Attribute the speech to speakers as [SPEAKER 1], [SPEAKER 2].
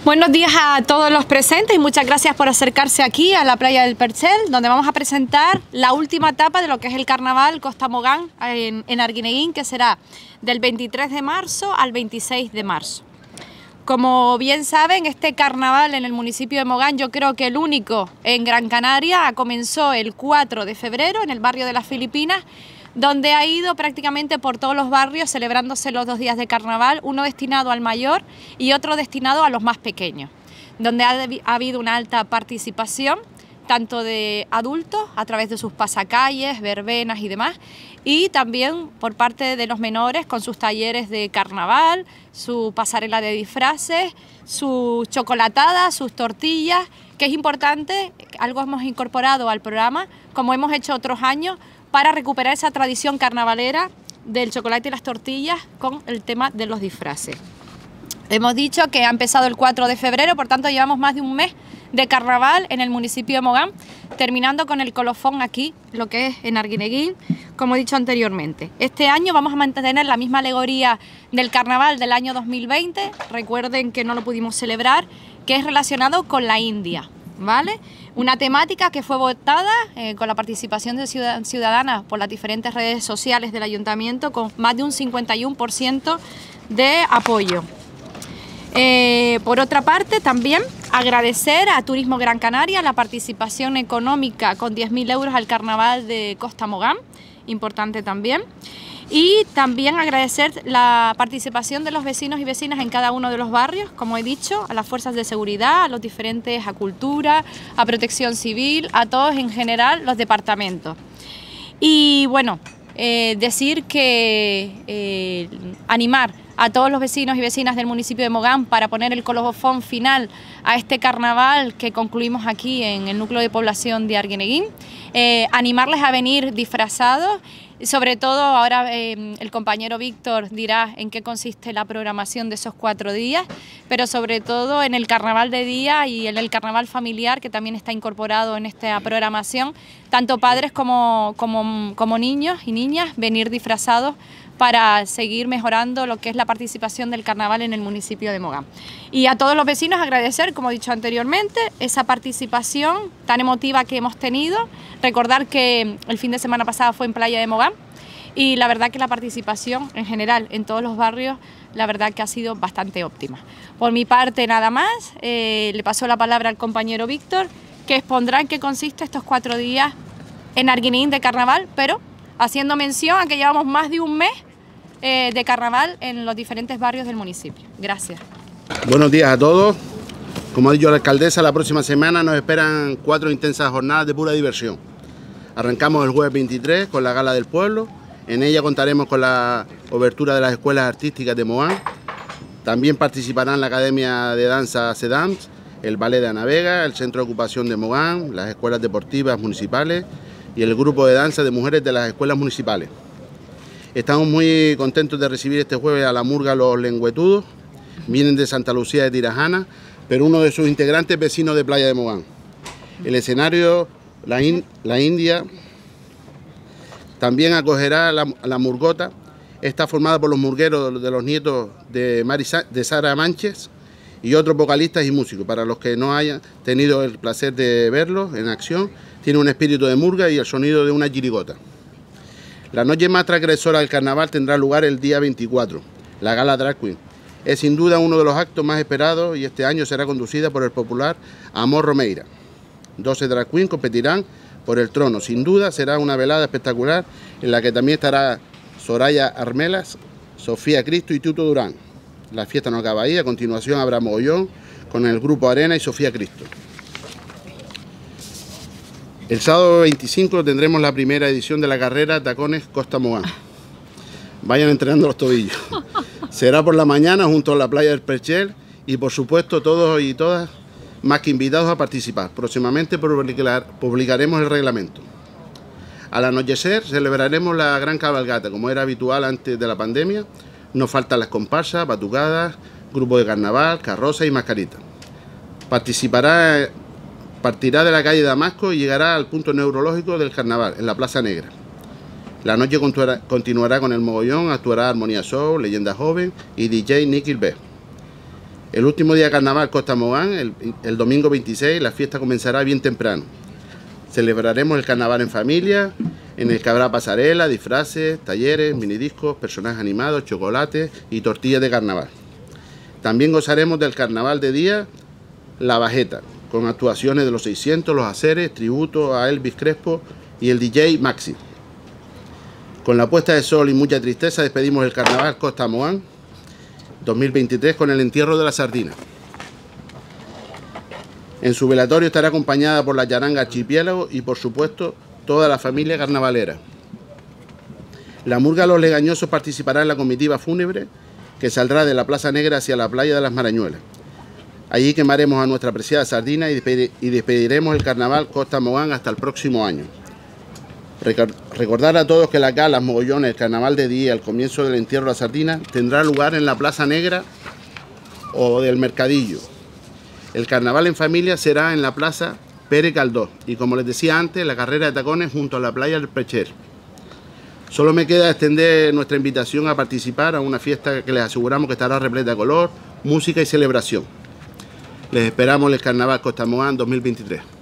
[SPEAKER 1] Buenos días a todos los presentes y muchas gracias por acercarse aquí a la playa del Perchel, donde vamos a presentar la última etapa de lo que es el carnaval Costa Mogán en Arguineguín, que será del 23 de marzo al 26 de marzo. Como bien saben, este carnaval en el municipio de Mogán, yo creo que el único en Gran Canaria, comenzó el 4 de febrero en el barrio de las Filipinas, donde ha ido prácticamente por todos los barrios celebrándose los 2 días de carnaval, uno destinado al mayor y otro destinado a los más pequeños, donde ha habido una alta participación tanto de adultos a través de sus pasacalles, verbenas y demás, y también por parte de los menores con sus talleres de carnaval, su pasarela de disfraces, sus chocolatadas, sus tortillas, que es importante, algo hemos incorporado al programa, como hemos hecho otros años, para recuperar esa tradición carnavalera del chocolate y las tortillas con el tema de los disfraces. Hemos dicho que ha empezado el 4 de febrero, por tanto llevamos más de un mes de carnaval en el municipio de Mogán, terminando con el colofón aquí, lo que es en Arguineguín, como he dicho anteriormente. Este año vamos a mantener la misma alegoría del carnaval del año 2020, recuerden que no lo pudimos celebrar, que es relacionado con la India, ¿vale? Una temática que fue votada con la participación de ciudadanas por las diferentes redes sociales del ayuntamiento con más de un 51% de apoyo. Por otra parte, también agradecer a Turismo Gran Canaria la participación económica con 10.000 euros al carnaval de Costa Mogán, importante también. Y también agradecer la participación de los vecinos y vecinas en cada uno de los barrios, como he dicho, a las fuerzas de seguridad, a los diferentes, a Cultura, a Protección Civil, a todos en general los departamentos. Y bueno, decir que animar a todos los vecinos y vecinas del municipio de Mogán para poner el colofón final a este carnaval que concluimos aquí en el núcleo de población de Arguineguín, animarles a venir disfrazados. Sobre todo ahora el compañero Víctor dirá en qué consiste la programación de esos 4 días, pero sobre todo en el carnaval de día y en el carnaval familiar que también está incorporado en esta programación, tanto padres como niños y niñas venir disfrazados para seguir mejorando lo que es la participación del carnaval en el municipio de Mogán. Y a todos los vecinos agradecer, como he dicho anteriormente, esa participación tan emotiva que hemos tenido. Recordar que el fin de semana pasado fue en Playa de Mogán y la verdad que la participación en general en todos los barrios, la verdad que ha sido bastante óptima. Por mi parte nada más, le paso la palabra al compañero Víctor, que expondrá en qué consiste estos 4 días en Arguineguín de carnaval, pero haciendo mención a que llevamos más de un mes de carnaval en los diferentes barrios del municipio. Gracias.
[SPEAKER 2] Buenos días a todos. Como ha dicho la alcaldesa, la próxima semana nos esperan 4 intensas jornadas de pura diversión. Arrancamos el jueves 23 con la Gala del Pueblo. En ella contaremos con la obertura de las escuelas artísticas de Mogán. También participarán la Academia de Danza Sedams, el Ballet de Ana Vega, el Centro de Ocupación de Mogán, las escuelas deportivas municipales y el grupo de danza de mujeres de las escuelas municipales. Estamos muy contentos de recibir este jueves a la murga Los Lengüetudos. Vienen de Santa Lucía de Tirajana, pero uno de sus integrantes vecinos de Playa de Mogán. El escenario, la India, también acogerá la murgota. Está formada por los murgueros de los nietos de Sara Manches y otros vocalistas y músicos. Para los que no hayan tenido el placer de verlos en acción, tiene un espíritu de murga y el sonido de una chirigota. La noche más transgresora del carnaval tendrá lugar el día 24, la Gala Drag Queen. Es sin duda uno de los actos más esperados y este año será conducida por el popular Amor Romeira. 12 drag queen competirán por el trono. Sin duda será una velada espectacular en la que también estará Soraya Armelas, Sofía Cristo y Tuto Durán. La fiesta no acaba ahí, a continuación habrá mogollón con el grupo Arena y Sofía Cristo. El sábado 25 tendremos la primera edición de la carrera Tacones Costa Mogán. Vayan entrenando los tobillos. Será por la mañana junto a la playa del Perchel y por supuesto todos y todas más que invitados a participar. Próximamente publicaremos el reglamento. Al anochecer celebraremos la gran cabalgata, como era habitual antes de la pandemia. No faltan las comparsas, batucadas, grupos de carnaval, carrozas y mascaritas. Partirá de la calle Damasco y llegará al punto neurológico del carnaval, en la Plaza Negra. La noche continuará con el mogollón, actuará Armonía Soul, Leyenda Joven y DJ Nicky B. El último día de carnaval Costa Mogán, el domingo 26, la fiesta comenzará bien temprano. Celebraremos el carnaval en familia, en el que habrá pasarela, disfraces, talleres, minidiscos, personajes animados, chocolates y tortillas de carnaval. También gozaremos del carnaval de día, La Bajeta, con actuaciones de los 600, los Aceres, tributo a Elvis Crespo y el DJ Maxi. Con la puesta de sol y mucha tristeza despedimos el carnaval Costa Mogán 2023 con el entierro de la sardina. En su velatorio estará acompañada por la Yaranga Archipiélago y, por supuesto, toda la familia carnavalera. La Murga Los Legañosos participará en la comitiva fúnebre que saldrá de la Plaza Negra hacia la playa de las Marañuelas. Allí quemaremos a nuestra apreciada sardina y despediremos el carnaval Costa Mogán hasta el próximo año. Recordar a todos que las galas, mogollones, el carnaval de día, el comienzo del entierro de la sardina tendrá lugar en la Plaza Negra o del Mercadillo. El carnaval en familia será en la Plaza Pere Caldós y, como les decía antes, la carrera de tacones junto a la playa del Perchel. Solo me queda extender nuestra invitación a participar a una fiesta que les aseguramos que estará repleta de color, música y celebración. Les esperamos en el Carnaval Costa Mogán 2023.